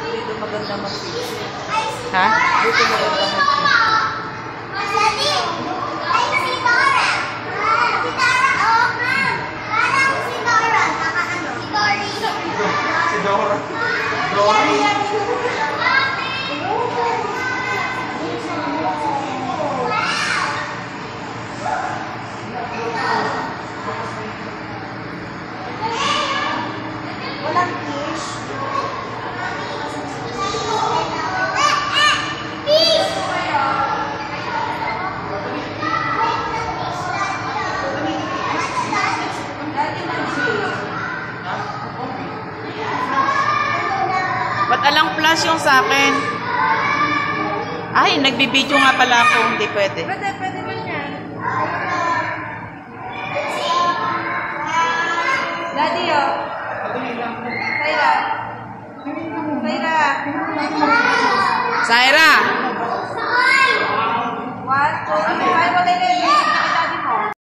Dito maganda mag-picture. Ha? Dito maganda mag-picture. Si Dora. Si Dora, oh, ma'am. Parang si Dora. Naka-ano? Si Dory. Si Dora. Dora. Walang fish. Ba't alang plus yung sa akin? Ay, nagbibideo nga pala ako. Hindi pwede. Pwede man yan. Daddy, oh. Saira. Saira. Saira!